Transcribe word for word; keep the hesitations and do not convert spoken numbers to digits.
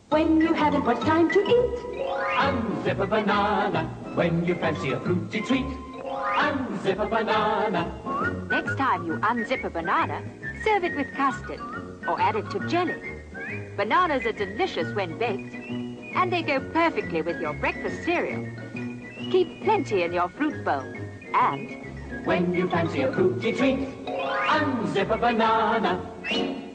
when you haven't much time to eat. Unzip a banana when you fancy a fruity treat. Unzip a banana. Next time you unzip a banana, serve it with custard or add it to jelly. Bananas are delicious when baked, and they go perfectly with your breakfast cereal. Keep plenty in your fruit bowl, and when you fancy a fruity treat, unzip a banana.